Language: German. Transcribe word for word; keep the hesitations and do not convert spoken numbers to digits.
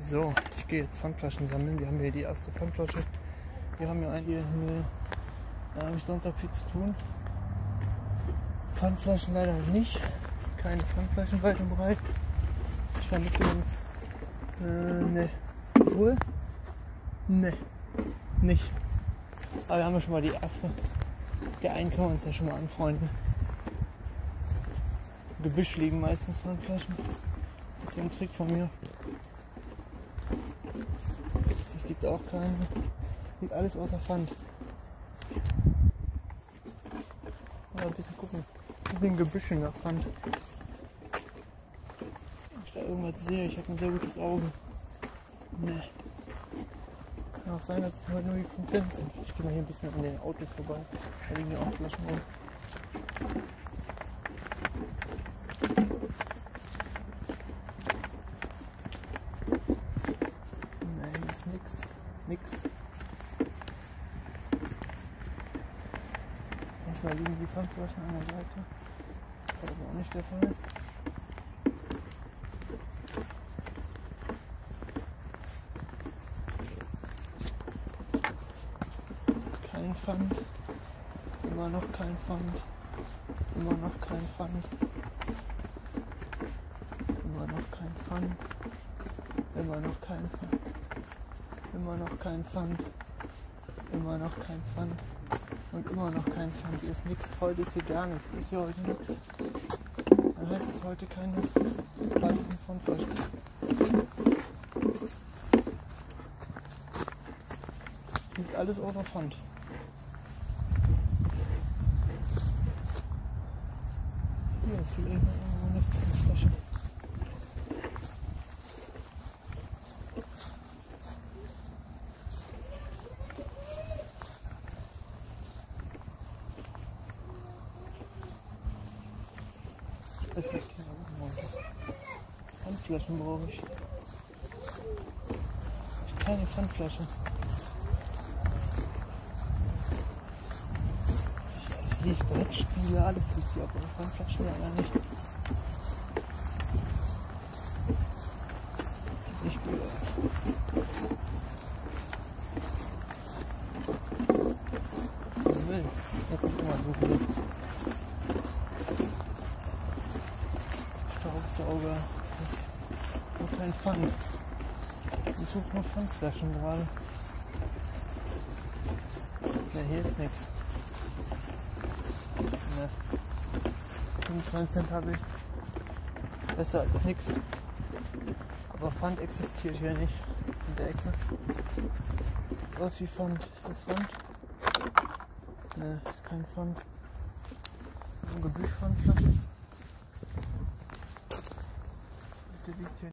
So, ich gehe jetzt Pfandflaschen sammeln. Wir haben hier die erste Pfandflasche. Wir haben ja einige, da habe ich Sonntag viel zu tun. Pfandflaschen leider nicht. Keine Pfandflaschen weit und breit. Ich war mitgenommen. Äh, ne. Wohl? Ne. Nicht. Aber wir haben ja schon mal die erste. Der einen können wir uns ja schon mal anfreunden. Im Gebüsch liegen meistens Pfandflaschen. Das ist so ein Trick von mir. Es liegt auch keine. Liegt alles außer Pfand. Mal ein bisschen gucken. Ich bin im Gebüsch nach Pfand. Ob ich da irgendwas sehe. Ich habe ein sehr gutes Auge. Ne. Kann auch sein, dass es heute nur die fünf Cent sind. Ich gehe mal hier ein bisschen an den Autos vorbei. Da liegen ja auch Flaschen rum. Nein, hier ist nix. Nix. Manchmal liegen die Pfandflaschen an der Seite. Das war aber auch nicht der Fall. Kein Pfand. Immer noch kein Pfand. Immer noch kein Pfand. Immer noch kein Pfand. Immer noch kein Pfand. Immer noch kein Pfand. Immer noch kein Pfand. Und immer noch kein Pfand. Hier ist nichts. Heute ist hier gar nichts. Ist hier heute nichts. Dann heißt es heute keine weiteren Pfandflaschen. Liegt alles außer Pfand. Hier ist vielleicht noch irgendwo eine Pfandflasche. Pfandflaschen brauche ich. Keine Pfandflasche. Das hier alles liegt. Brettspiele, alles liegt hier, aber Pfandflaschen leider nicht. Sieht nicht gut aus. Zum Müll. Da kommt immer so viel. Staubsauger. Nur kein Pfand. Ich suche nur Pfandflaschen gerade. Ne, hier ist nichts. Ne. fünfundzwanzig Cent habe ich. Besser als nichts. Aber Pfand existiert hier nicht. In der Ecke. Was wie Pfand? Ist das Pfand? Ne, ist kein Pfand. Ein Gebüsch Pfandflaschen. Bitte liegt hier.